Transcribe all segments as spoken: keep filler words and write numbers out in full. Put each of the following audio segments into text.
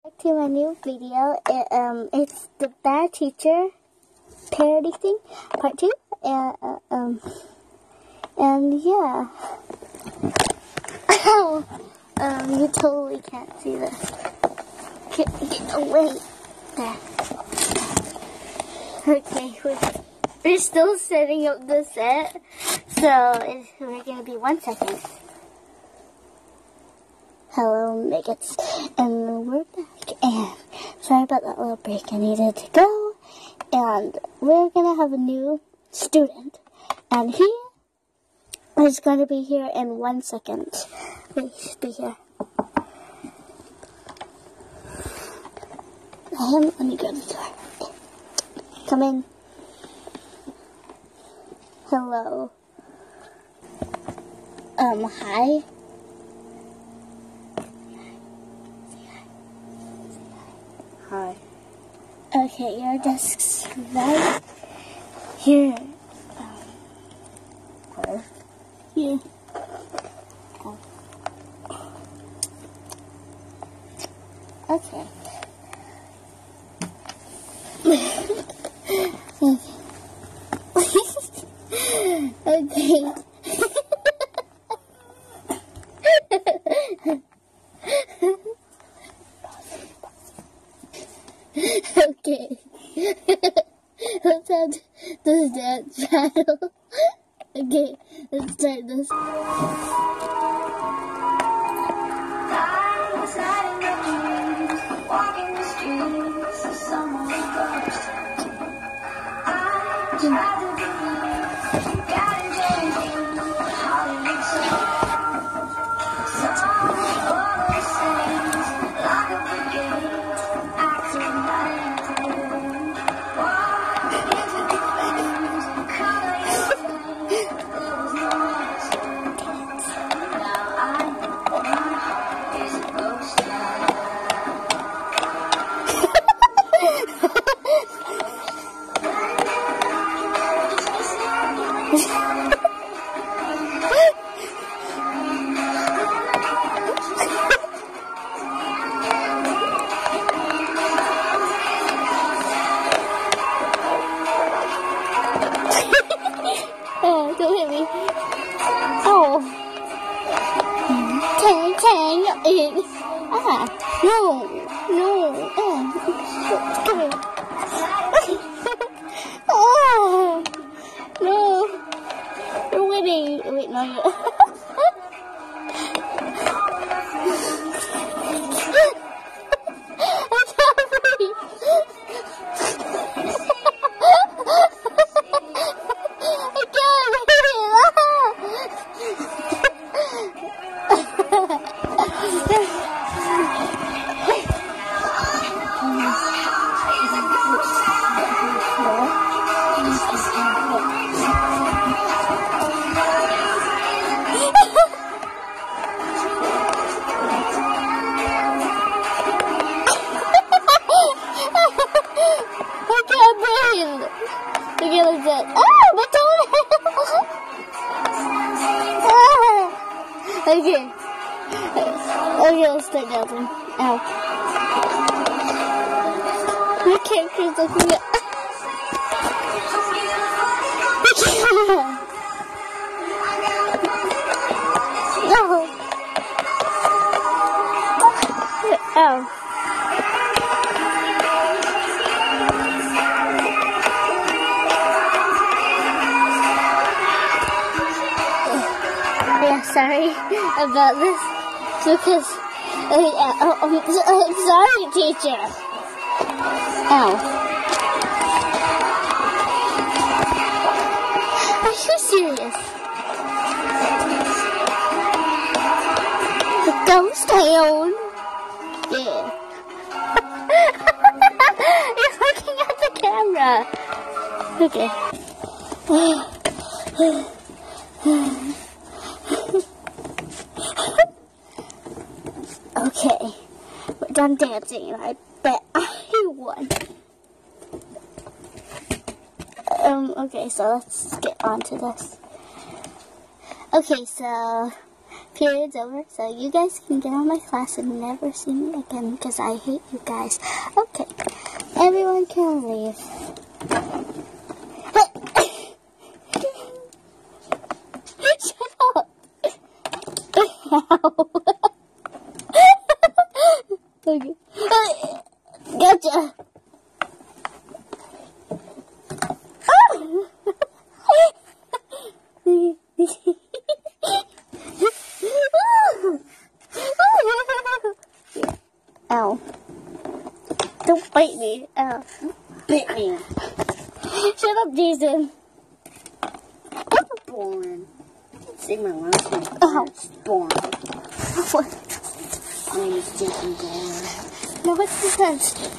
To my new video, it, um, it's the Bad Teacher parody thing, part two, and uh, um, and yeah, um, you totally can't see this. Get, get away, there. Okay, we're, we're still setting up the set, so it's, we're gonna be one second. Hello, maggots, and we're back, and sorry about that little break, I needed to go, and we're gonna have a new student, and he is going to be here in one second. Wait, he should be here. Um, let me go to the door. Come in. Hello. Um, hi. Hi. Okay, your desk's right here. Um, Where? here. Oh. Okay. Okay. Okay. Let's add this dance channel. Okay, let's start this. I'm deciding the dreams, walking the streets of someone's ghost. I try to believe you gotta change how you look so. So all those things, lock up the gate, acting like walk into the flames, color your face, there was no escape. Now I know my heart is a ghost town. Oh, don't hit me. Oh. Tang, tang. Ah, no. No. Oh. Come here. Oh. No. You're winning. Wait, no, you're... I'm sorry. Okay, like that. Oh, my toenail! Okay. Okay, let's start dancing. Ow. My character's looking at... No. Ow. Yeah, sorry about this. Because, uh, uh, I'm, I'm sorry, teacher. Ow. Are you serious? The ghost town. Yeah. You're looking at the camera. Okay. Okay, we're done dancing, and I bet I won. Um, okay, so let's get on to this. Okay, so period's over, so you guys can get out of my class and never see me again because I hate you guys. Okay, everyone can leave. Shut up. Okay. Gotcha. Ow. Don't bite me. Ow. Bit me. Shut up, Jason. Born. Say my last name. Ow. It's Born. What? My name is Jason Born. No, what's the sense?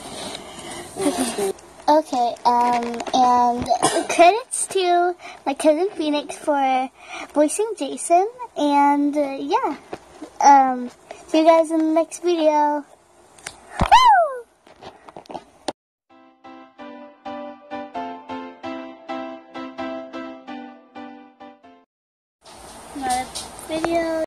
Okay, um, and credits to my cousin Phoenix for voicing Jason, and uh, yeah, um, see you guys in the next video. Woo! Another video.